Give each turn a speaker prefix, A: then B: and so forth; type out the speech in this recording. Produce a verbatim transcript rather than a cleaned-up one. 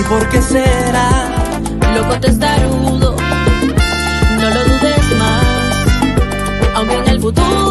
A: ¿por qué será?
B: Loco testarudo, no lo dudes más, aunque en el futuro